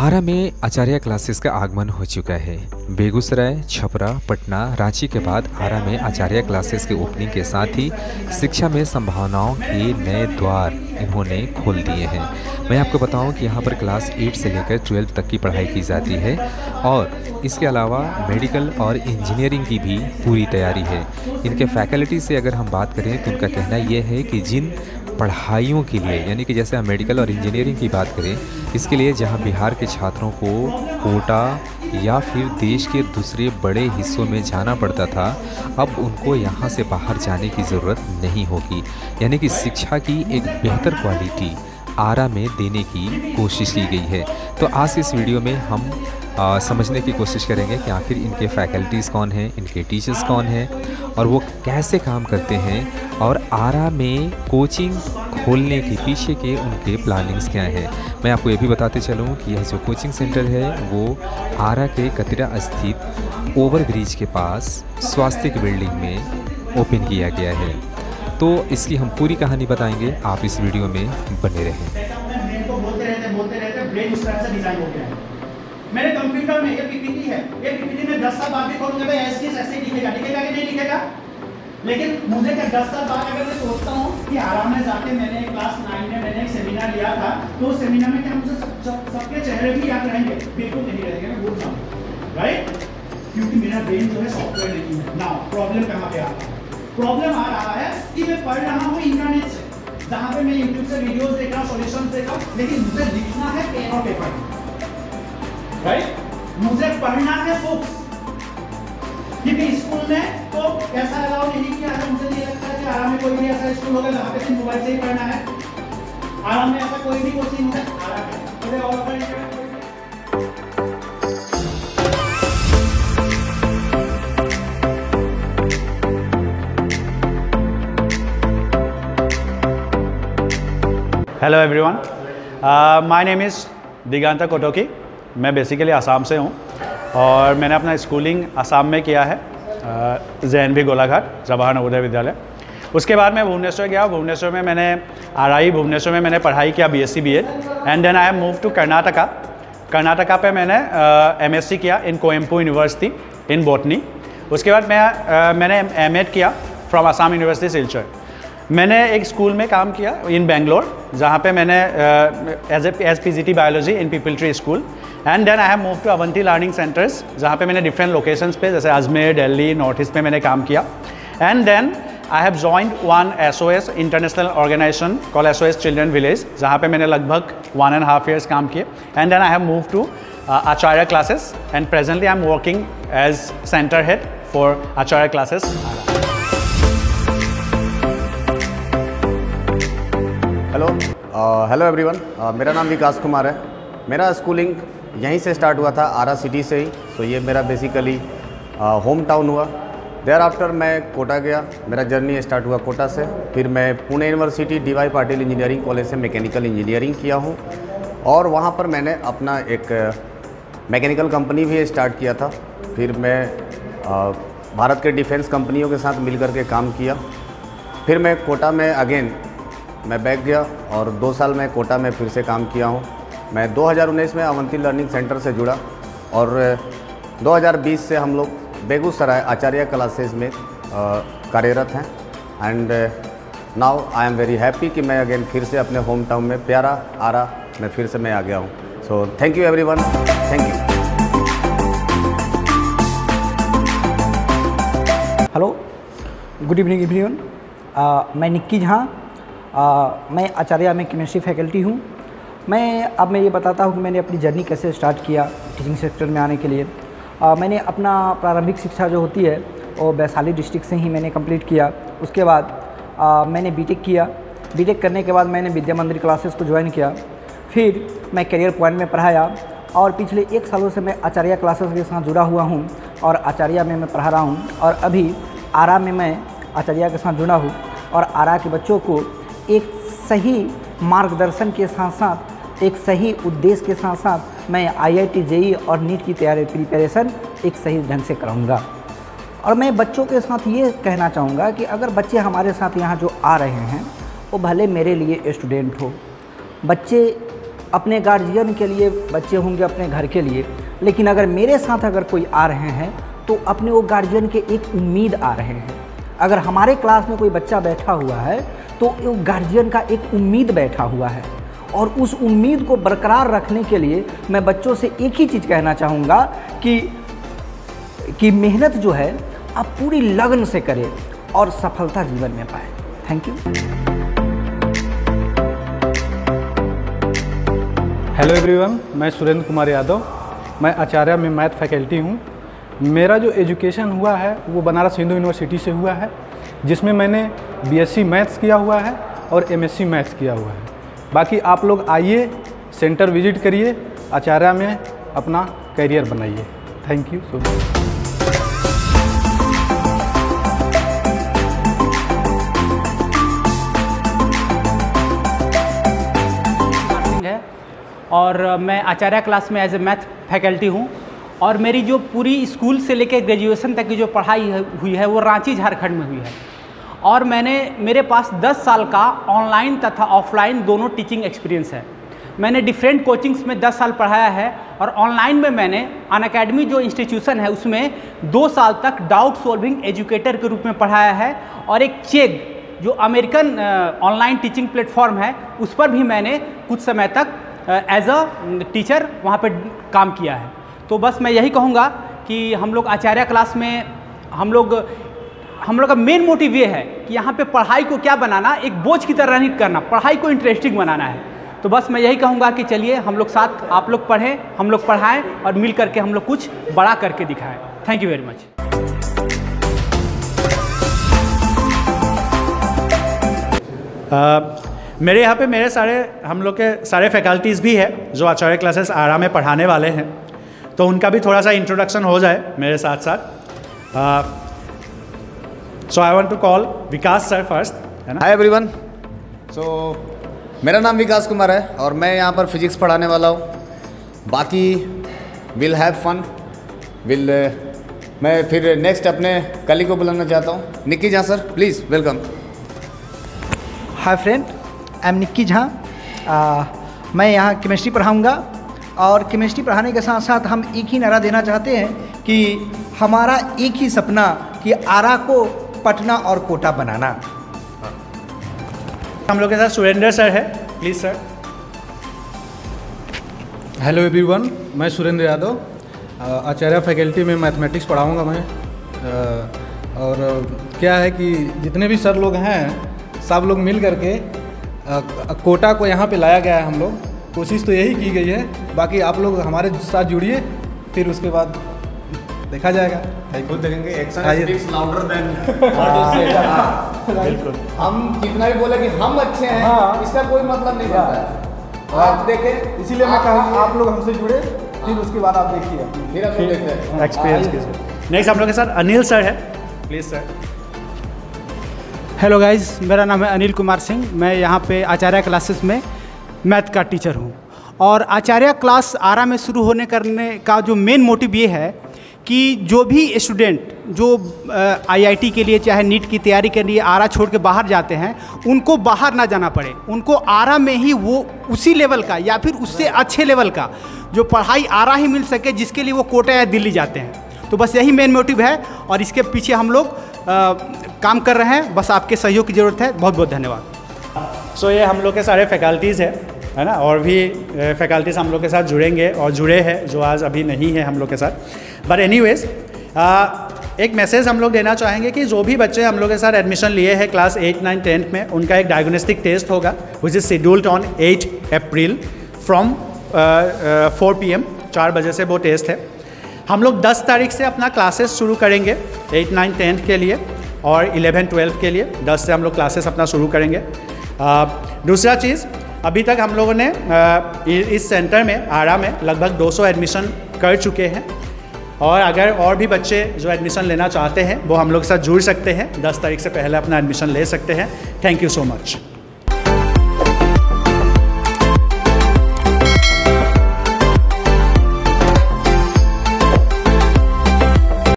आरा में आचार्य क्लासेस का आगमन हो चुका है। बेगूसराय, छपरा, पटना, रांची के बाद आरा में आचार्य क्लासेस के ओपनिंग के साथ ही शिक्षा में संभावनाओं के नए द्वार इन्होंने खोल दिए हैं। मैं आपको बताऊं कि यहाँ पर क्लास 8 से लेकर 12 तक की पढ़ाई की जाती है और इसके अलावा मेडिकल और इंजीनियरिंग की भी पूरी तैयारी है। इनके फैकल्टी से अगर हम बात करें तो उनका कहना यह है कि जिन पढ़ाइयों के लिए, यानी कि जैसे हम मेडिकल और इंजीनियरिंग की बात करें, इसके लिए जहां बिहार के छात्रों को कोटा या फिर देश के दूसरे बड़े हिस्सों में जाना पड़ता था, अब उनको यहां से बाहर जाने की ज़रूरत नहीं होगी। यानी कि शिक्षा की एक बेहतर क्वालिटी आरा में देने की कोशिश की गई है। तो आज इस वीडियो में हम समझने की कोशिश करेंगे कि आखिर इनके फैकल्टीज़ कौन हैं, इनके टीचर्स कौन हैं और वो कैसे काम करते हैं, और आरा में कोचिंग खोलने के पीछे के उनके प्लानिंग्स क्या हैं। मैं आपको ये भी बताते चलूँ कि यह जो कोचिंग सेंटर है वो आरा के कतिरा स्थित ओवरब्रिज के पास स्वास्थ्य बिल्डिंग में ओपन किया गया है। तो इसकी हम पूरी कहानी बताएंगे, आप इस वीडियो में बने रहें। मेरे कंप्यूटर में ये पीपीटी है, ये पीपीटी में 10 साल बाद भी खोलूंगा तो ऐसे दिखेगा कि नहीं दिखेगा। लेकिन मुझे क्या 10 साल बाद अगर मैं सोचता हूँ कि आराम में जाके मैंने क्लास 9 में मैंने एक सेमिनार लिया था, तो उस सेमिनार में क्या मुझे सबके चेहरे भी याद रहेंगे? बिल्कुल नहीं रहेंगे, मैं भूल जाऊँ, राइट? क्योंकि मेरा ब्रेन जो है सॉफ्टवेयर नहीं है। नाउ प्रॉब्लम कहाँ पे आता है? प्रॉब्लम आ रहा है कि मैं पढ़ रहा हूँ इंटरनेट से, जहाँ पे मैं यूट्यूब से वीडियोस देख रहा हूँ, सॉल्यूशंस देख रहा हूँ, लेकिन मुझे लिखना है पेन और पेपर, राइट? मुझे पढ़ना है बुक्स। क्योंकि स्कूल में तो ऐसा अलाउ नहीं किया है। मुझे नहीं लगता कि आराम में कोई भी ऐसा स्कूल होगा जहाँ पे सिर्फ मोबाइल से ही पढ़ना है। आराम में ऐसा कोई भी कोचिंग है आराम है। Hello everyone, my name is Diganta Kotoki. मैं बेसिकली आसाम से हूँ और मैंने अपना स्कूलिंग आसाम में किया है, JNV गोलाघाट जवाहर नवोदय विद्यालय। उसके बाद मैं भुवनेश्वर गया। भुवनेश्वर में मैंने RI भुवनेश्वर में मैंने पढ़ाई किया BSc BEd and then I have move to Karnataka. Karnataka पे मैंने MSc किया in Coimbatore university in botany. उसके बाद मैंने MAd किया फ्रॉम आसाम यूनिवर्सिटी सिलचर। मैंने एक स्कूल में काम किया इन बेंगलोर, जहाँ पे मैंने as PGT biology in people tree school. And then I have move to Avanti learning centres, जहाँ पे मैंने डिफरेंट लोकेशंस पे जैसे अजमेर, दिल्ली, नॉर्थ ईस्ट में मैंने काम किया। And then I have joined one SOS international organisation call SOS children village, जहाँ पे मैंने लगभग 1.5 years काम किए। And then I have move to Acharya classes and presently I am working as centre head for Acharya classes. Hello everyone, मेरा नाम विकास कुमार है। मेरा स्कूलिंग यहीं से स्टार्ट हुआ था, आरा सिटी से ही। सो ये मेरा बेसिकली होम टाउन हुआ। देयर आफ्टर मैं कोटा गया, मेरा जर्नी स्टार्ट हुआ कोटा से। फिर मैं Pune university DY Patil engineering college से मैकेनिकल इंजीनियरिंग किया हूँ और वहाँ पर मैंने अपना एक मैकेनिकल कंपनी भी स्टार्ट किया था। फिर मैं भारत के डिफेंस कंपनियों के साथ मिल कर के काम किया। फिर मैं कोटा में अगेन मैं बैक गया और 2 साल मैं कोटा में फिर से काम किया हूँ। मैं 2019 में अवंती लर्निंग सेंटर से जुड़ा और 2020 से हम लोग बेगूसराय आचार्य क्लासेस में कार्यरत हैं। And now I am very happy कि मैं अगेन फिर से अपने होम टाउन में प्यारा आरा में फिर से मैं आ गया हूँ। So thank you everyone, thank you. Hello, good evening everyone. मैं निक्की झा, मैं आचार्य में केमिस्ट्री फैकल्टी हूँ। मैं ये बताता हूँ कि मैंने अपनी जर्नी कैसे स्टार्ट किया टीचिंग सेक्टर में आने के लिए। मैंने अपना प्रारंभिक शिक्षा जो होती है वो वैशाली डिस्ट्रिक्ट से ही मैंने कंप्लीट किया। उसके बाद मैंने बीटेक किया। बीटेक करने के बाद मैंने विद्या मंदिर क्लासेस को ज्वाइन किया। फिर मैं करियर पॉइंट में पढ़ाया और पिछले 1 सालों से मैं आचार्य क्लासेस के साथ जुड़ा हुआ हूँ और आचार्य में मैं पढ़ा रहा हूँ। और अभी आरा में मैं आचार्य के साथ जुड़ा हूँ और आरा के बच्चों को एक सही मार्गदर्शन के साथ साथ, एक सही उद्देश्य के साथ साथ मैं IIT JEE और नीट की तैयारी प्रिपरेशन एक सही ढंग से कराऊंगा। और मैं बच्चों के साथ ये कहना चाहूँगा कि अगर बच्चे हमारे साथ यहाँ जो आ रहे हैं वो भले मेरे लिए स्टूडेंट हो, बच्चे अपने गार्जियन के लिए बच्चे होंगे, अपने घर के लिए, लेकिन अगर मेरे साथ अगर कोई आ रहे हैं तो अपने वो गार्जियन के एक उम्मीद आ रहे हैं। अगर हमारे क्लास में कोई बच्चा बैठा हुआ है तो वो गार्जियन का एक उम्मीद बैठा हुआ है, और उस उम्मीद को बरकरार रखने के लिए मैं बच्चों से एक ही चीज़ कहना चाहूँगा कि मेहनत जो है आप पूरी लगन से करें और सफलता जीवन में पाएं। Thank you. हेलो एवरीवन, मैं सुरेंद्र कुमार यादव, मैं आचार्य में मैथ फैकल्टी हूँ। मेरा जो एजुकेशन हुआ है वो बनारस हिंदू यूनिवर्सिटी से हुआ है, जिसमें मैंने बीएससी मैथ्स किया हुआ है और एमएससी मैथ्स किया हुआ है। बाकी आप लोग आइए, सेंटर विजिट करिए, आचार्य में अपना करियर बनाइए। Thank you so much. और मैं आचार्य क्लास में एज ए मैथ फैकल्टी हूँ, और मेरी जो पूरी स्कूल से लेकर ग्रेजुएशन तक की जो पढ़ाई हुई है वो रांची झारखंड में हुई है। और मेरे पास 10 साल का ऑनलाइन तथा ऑफलाइन दोनों टीचिंग एक्सपीरियंस है। मैंने डिफरेंट कोचिंग्स में 10 साल पढ़ाया है, और ऑनलाइन में मैंने अनअकैडमी जो इंस्टीट्यूशन है उसमें 2 साल तक डाउट सॉल्विंग एजुकेटर के रूप में पढ़ाया है, और एक चेग जो अमेरिकन ऑनलाइन टीचिंग प्लेटफॉर्म है उस पर भी मैंने कुछ समय तक एज अ टीचर वहाँ पे काम किया है। तो बस मैं यही कहूँगा कि हम लोग आचार्य क्लास में हम लोग का मेन मोटिव ये है कि यहाँ पे पढ़ाई को क्या बनाना, एक बोझ की तरह नहीं करना, पढ़ाई को इंटरेस्टिंग बनाना है। तो बस मैं यही कहूँगा कि चलिए हम लोग साथ, आप लोग पढ़ें, हम लोग पढ़ाएं, और मिल करके हम लोग कुछ बड़ा करके दिखाएं। Thank you very much. मेरे यहाँ पे हम लोग के सारे फैकल्टीज़ भी है जो आचार्य क्लासेस आरा में पढ़ाने वाले हैं, तो उनका भी थोड़ा सा इंट्रोडक्शन हो जाए मेरे साथ साथ। So I want to call Vikas sir first, है ना। हाय एवरीवन, सो मेरा नाम विकास कुमार है और मैं यहाँ पर फिजिक्स पढ़ाने वाला हूँ। बाकी विल हैव फन, मैं फिर नेक्स्ट अपने कली को बुलाना चाहता हूँ। Nikki Jha sir, please welcome. Hi friend, I am Nikki Jha. मैं यहाँ केमिस्ट्री पढ़ाऊँगा, और केमिस्ट्री पढ़ाने के साथ साथ हम एक ही नारा देना चाहते हैं कि हमारा एक ही सपना कि आरा को पटना और कोटा बनाना। हम लोग के साथ सुरेंद्र सर है, प्लीज़ सर। हेलो एवरीवन, मैं सुरेंद्र यादव, आचार्य फैकल्टी में मैथमेटिक्स पढ़ाऊँगा मैं। और क्या है कि जितने भी सर लोग हैं सब लोग मिल करके कोटा को यहाँ पे लाया गया है। हम लोग कोशिश तो यही की गई है, बाकी आप लोग हमारे साथ जुड़िए, फिर उसके बाद देखा जाएगा। खुद देखेंगे, एक्शन स्पीक्स लाउडर देन बिल्कुल। हम कितना भी बोले कि हम अच्छे हैं, इसका कोई मतलब नहीं बनता है। आप देखें, इसीलिए मैं कहूँ आप लोग हमसे जुड़े, फिर उसके बाद आप देखिए, फिर आप देखते हैं एक्सपीरियंस। नेक्स्ट हम लोग के साथ अनिल सर है, प्लीज़ सर। हेलो गाइस, मेरा नाम है अनिल कुमार सिंह। मैं यहाँ पे आचार्य क्लासेस में मैथ का टीचर हूँ, और आचार्य क्लास आरा में शुरू करने का जो मेन मोटिव ये है कि जो भी स्टूडेंट जो आईआईटी के लिए चाहे नीट की तैयारी के लिए आरा छोड़ के बाहर जाते हैं, उनको बाहर ना जाना पड़े, उनको आरा में ही वो उसी लेवल का या फिर उससे अच्छे लेवल का जो पढ़ाई आरा ही मिल सके, जिसके लिए वो कोटा या दिल्ली जाते हैं। तो बस यही मेन मोटिव है, और इसके पीछे हम लोग काम कर रहे हैं। बस आपके सहयोग की ज़रूरत है। बहुत बहुत धन्यवाद। सो ये हम लोग के सारे फैकल्टीज़ है ना, और भी फैकल्टीज़ हम लोग के साथ जुड़ेंगे और जुड़े हैं जो आज अभी नहीं है हम लोग के साथ। बट एनीवेज, एक मैसेज हम लोग देना चाहेंगे कि जो भी बच्चे हम लोग के साथ एडमिशन लिए हैं क्लास 8, 9, 10 में, उनका एक डायग्नोस्टिक टेस्ट होगा which is scheduled on 8 April from 4 PM, 4 बजे से वो टेस्ट है। हम लोग 10 तारीख से अपना क्लासेस शुरू करेंगे 8, 9, 10 के लिए, और 11, 12 के लिए 10 से हम लोग क्लासेस अपना शुरू करेंगे। दूसरा चीज़, अभी तक हम लोगों ने इस सेंटर में आरा में लगभग 200 एडमिशन कर चुके हैं, और अगर और भी बच्चे जो एडमिशन लेना चाहते हैं वो हम लोग के साथ जुड़ सकते हैं। 10 तारीख से पहले अपना एडमिशन ले सकते हैं। Thank you so much.